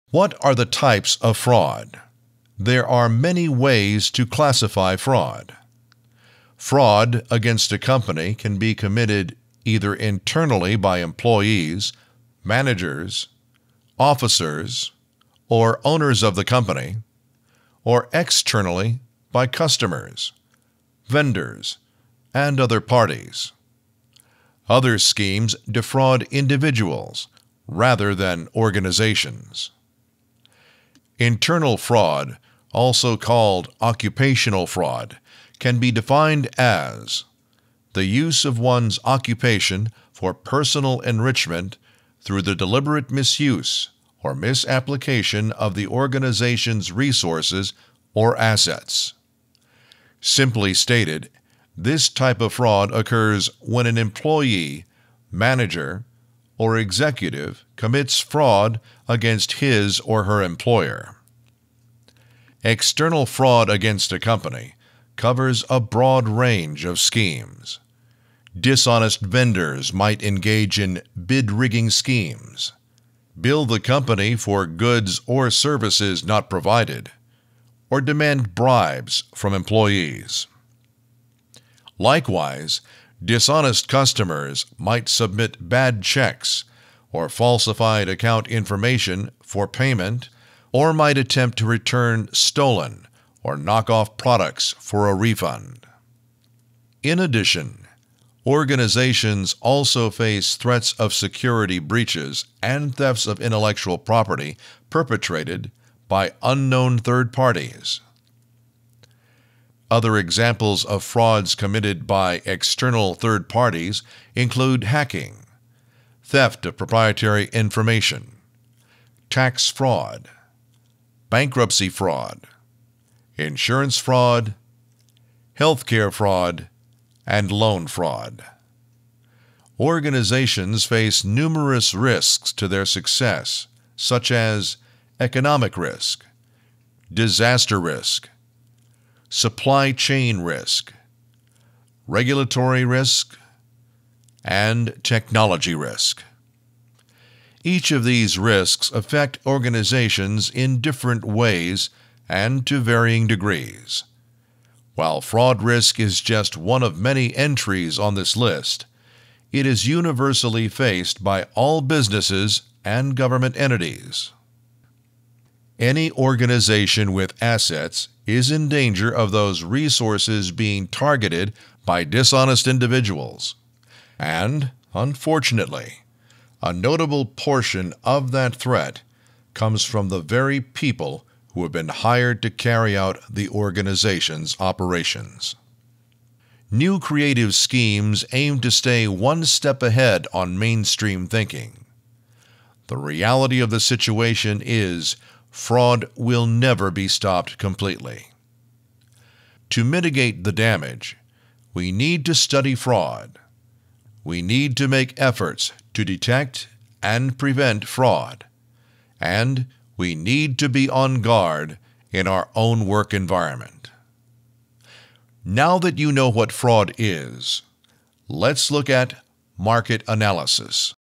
What are the types of fraud? There are many ways to classify fraud. Fraud against a company can be committed either internally by employees, managers, officers, or owners of the company, or externally by customers, vendors, and other parties. Other schemes defraud individuals rather than organizations. Internal fraud, also called occupational fraud, can be defined as the use of one's occupation for personal enrichment through the deliberate misuse or misapplication of the organization's resources or assets. Simply stated, this type of fraud occurs when an employee, manager, or executive commits fraud against his or her employer. External fraud against a company covers a broad range of schemes. Dishonest vendors might engage in bid-rigging schemes, bill the company for goods or services not provided, or demand bribes from employees. Likewise, dishonest customers might submit bad checks or falsified account information for payment, or might attempt to return stolen or knock-off products for a refund. In addition, organizations also face threats of security breaches and thefts of intellectual property perpetrated by unknown third parties. Other examples of frauds committed by external third parties include hacking, theft of proprietary information, tax fraud, bankruptcy fraud, insurance fraud, healthcare fraud, and loan fraud. Organizations face numerous risks to their success, such as economic risk, disaster risk, supply chain risk, regulatory risk, and technology risk. Each of these risks affect organizations in different ways and to varying degrees. While fraud risk is just one of many entries on this list, it is universally faced by all businesses and government entities. Any organization with assets is in danger of those resources being targeted by dishonest individuals. And, unfortunately, a notable portion of that threat comes from the very people who have been hired to carry out the organization's operations. New creative schemes aim to stay one step ahead on mainstream thinking. The reality of the situation is fraud will never be stopped completely. To mitigate the damage, we need to study fraud. We need to make efforts to detect and prevent fraud. And we need to be on guard in our own work environment. Now that you know what fraud is, let's look at market analysis.